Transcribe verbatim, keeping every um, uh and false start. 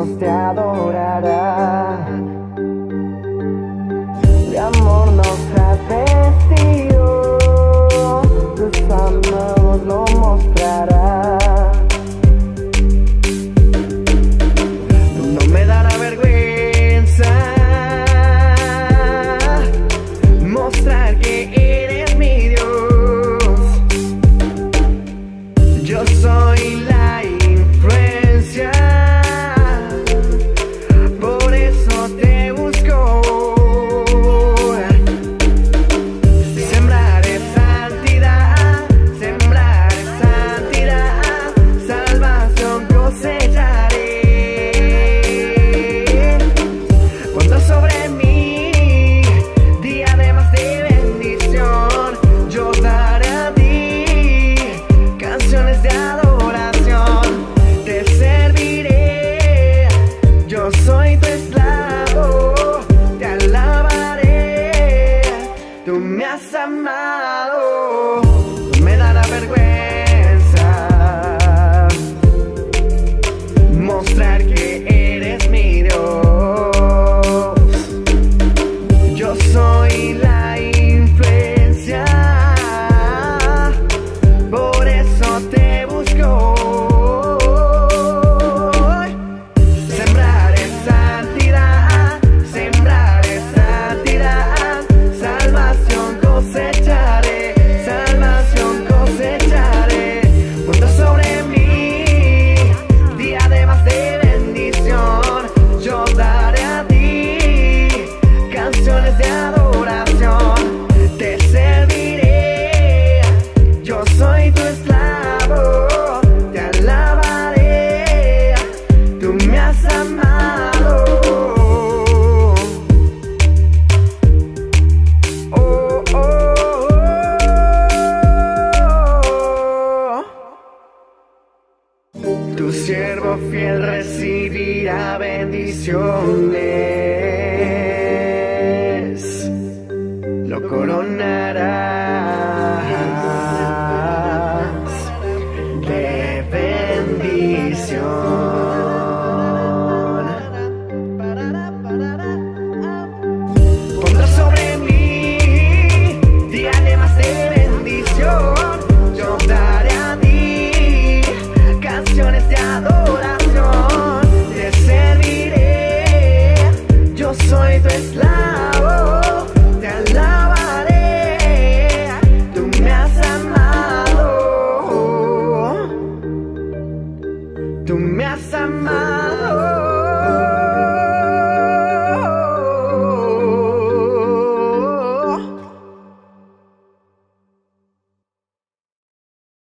Dios te adorará. De amor nos has vestido, tus amados lo mostrará. No me dará vergüenza mostrar que eres mi Dios. Yo soy la influencia, por eso te busco. Sembraré santidad, sembraré santidad, salvación cosecharé. Cuando sobre mí diademas de bendición, yo daré a ti canciones de adoración. Te serviré, yo soy tu esclavo, te alabaré, tú me has amado. No me dará vergüenza mostrar que eres mi Dios. Yo soy la influencia, por eso te busco. Sembraré santidad, sembraré santidad, salvación cosecharé, salvación cosecharé. Cuando sobre mí diademas de bendición, yo daré a ti canciones de adoración. Te serviré, yo soy tu esclavo, te alabaré, tú me has amado. Oh, oh, oh. Tu siervo fiel recibirá bendiciones, lo coronarás de bendición. Pondrás sobre mí diademas de bendición, yo daré a ti canciones de adoración. Te serviré, yo soy tu esclavo, te alabaré, tú me has amado, tú me has amado.